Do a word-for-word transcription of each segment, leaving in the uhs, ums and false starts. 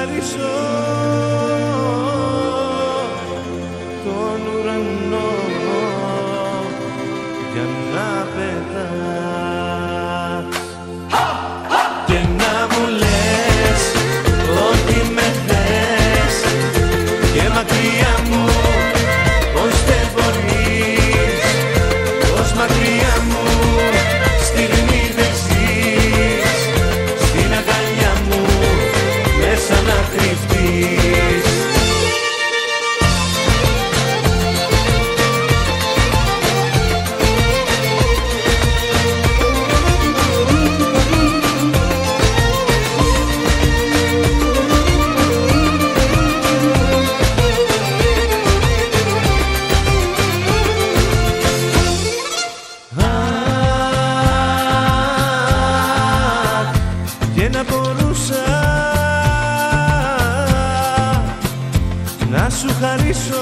χαρίσω τον ουρανό για να πετάς και να μου λες ότι με θες και μακριά μου πως δεν μπορείς, πως μακριά μου στιγμή δεν ζεις, στην αγκαλιά μου μέσα να κρυφτείς. Και να μπορούσα να σου χαρίσω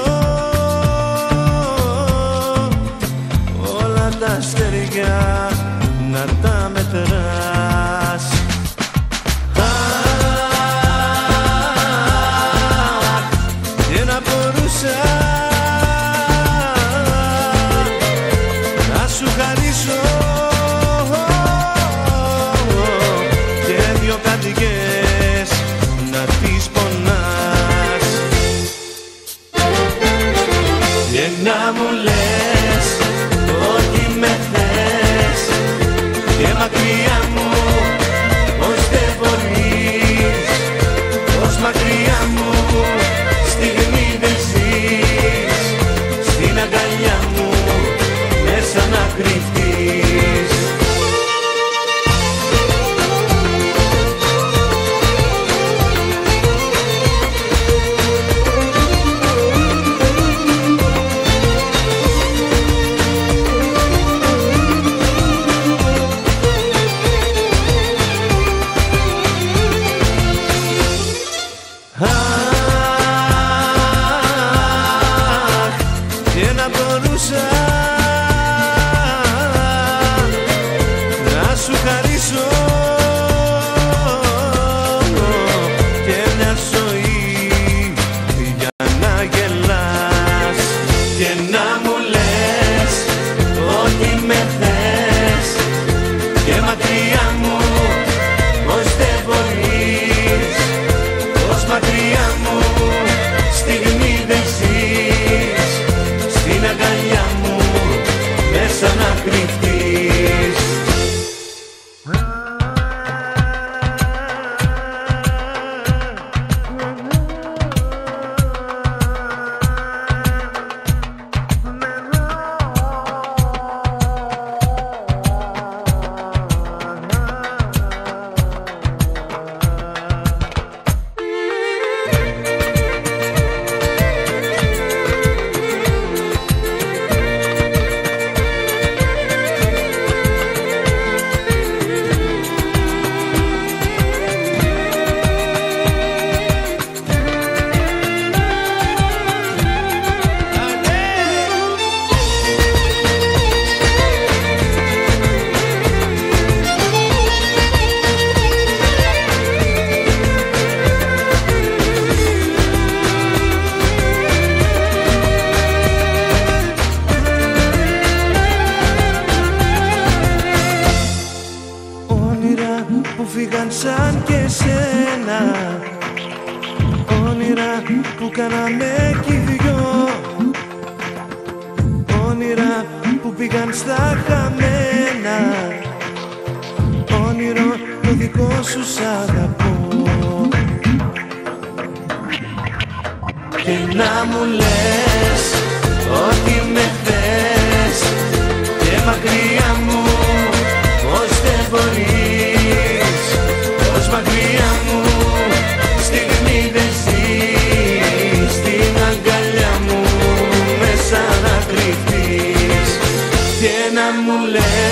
όλα τα αστέρια να τα μετράς. Και να μπορούσα να σου χαρίσω δυο καρδιές να τις πονάς και να μου λες ότι με θες και μακριά μου πως δεν μπορείς, πως μακριά μου στιγμή δεν ζεις, στην αγκαλιά μου μέσα να κρυφτείς. Και να μπορούσα να σου χαρίσω και μια ζωή για να γελάς και να μου λες ότι με θες και μακριά μου πως δεν μπορείς, πως μακριά μου στιγμή δεν ζεις, στην αγκαλιά μου μέσα να κρυφτείς. Που φύγαν σαν και σένα, όνειρα που κάναμε κι οι δυο, όνειρα που πήγαν στα χαμένα, όνειρο το δικό σου σ' αγαπώ. Και να μου λες ότι με θες και μακριά μου πως δεν μπορείς, πως μακριά μου στιγμή δεν ζεις, στην αγκαλιά μου μέσα να κρυφτείς. Και να μου λες